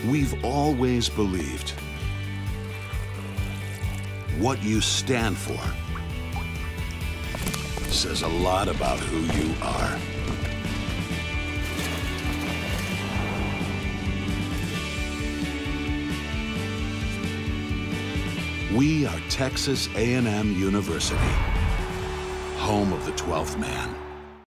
We've always believed what you stand for says a lot about who you are. We are Texas A&M University, home of the 12th man.